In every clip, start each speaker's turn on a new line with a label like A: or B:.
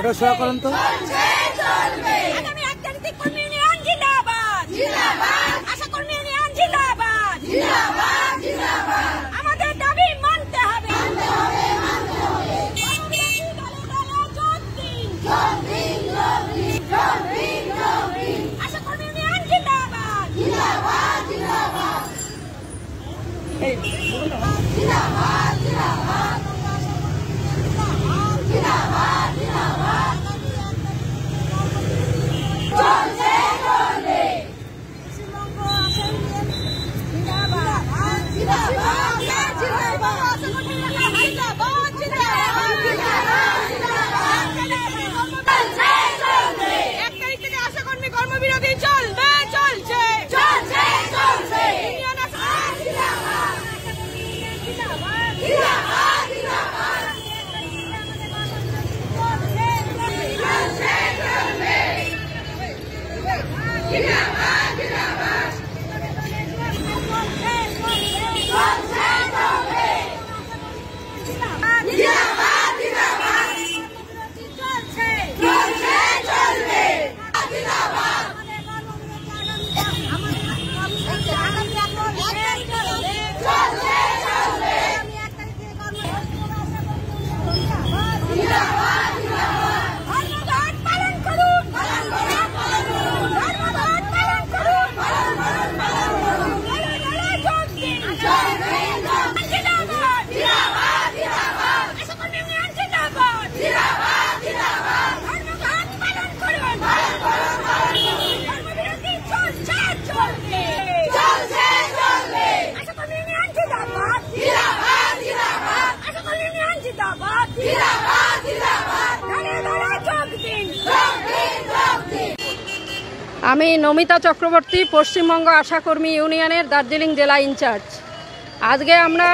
A: আরো সভা করুন তো।
B: আমাদের দাবি মানতে হবে। আশাকর্মী ইউনিয়ন জিন্দাবাদ। জিন্দাবাদ জিন্দাবাদ জিন্দাবাদ জিন্দাবাদ জিন্দাবাদ জিন্দাবাদ চলছে চলবে। পশ্চিমবঙ্গ জিন্দাবাদ জিন্দাবাদ জিন্দাবাদ আশাকর্মী ইউনিয়ন জিন্দাবাদ জিন্দাবাদ জিন্দাবাদ চলছে চলবে। 1 তারিখ থেকে আশাকর্মী কর্মবিরতি চলবে চলছে চলছে চলছে। ইউনিয়ন জিন্দাবাদ জিন্দাবাদ জিন্দাবাদ জিন্দাবাদ
C: আমি নমিতা চক্রবর্তী, পশ্চিমবঙ্গ আশাকর্মী ইউনিয়নের দার্জিলিং জেলা ইনচার্জ। আজকে আমরা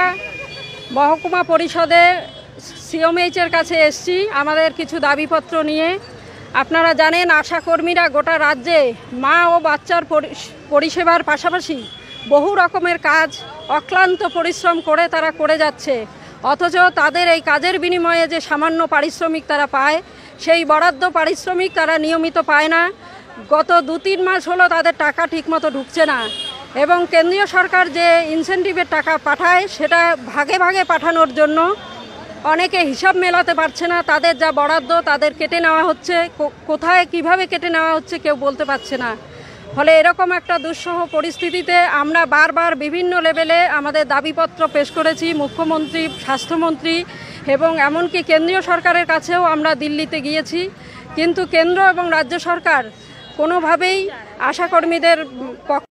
C: মহকুমা পরিষদে সিওমএইচের কাছে এসেছি আমাদের কিছু দাবিপত্র নিয়ে। আপনারা জানেন আশাকর্মীরা গোটা রাজ্যে মা ও বাচ্চার পরিষেবার পাশাপাশি বহু রকমের কাজ অক্লান্ত পরিশ্রম করে তারা করে যাচ্ছে, অথচ তাদের এই কাজের বিনিময়ে যে সামান্য পারিশ্রমিক তারা পায়, সেই বরাদ্দ পারিশ্রমিক তারা নিয়মিত পায় না। গত 2-3 মাস হলো তাদের টাকা ঠিকমতো ঢুকছে না, এবং কেন্দ্রীয় সরকার যে ইনসেন্টিভের টাকা পাঠায় সেটা ভাগে ভাগে পাঠানোর জন্য অনেকে হিসাব মেলাতে পারছে না। তাদের যা বরাদ্দ তাদের কেটে নেওয়া হচ্ছে, কোথায় কিভাবে কেটে নেওয়া হচ্ছে কেউ বলতে পারছে না। ফলে এরকম একটা দুঃসহ পরিস্থিতিতে আমরা বারবার বিভিন্ন লেভেলে আমাদের দাবিপত্র পেশ করেছি মুখ্যমন্ত্রী, স্বাস্থ্যমন্ত্রী এবং এমনকি কেন্দ্রীয় সরকারের কাছেও আমরা দিল্লিতে গিয়েছি। কিন্তু কেন্দ্র এবং রাজ্য সরকার কোনোভাবেই আশাকর্মীদের